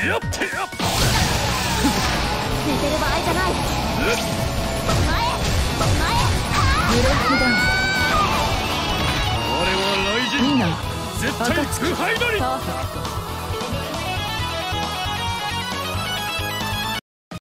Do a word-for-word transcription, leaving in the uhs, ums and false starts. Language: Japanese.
やってやっ寝てる場合じゃない。前前ブレイクダウン。 我は雷神ミナ絶対暁腐敗なり。 パーフェクト。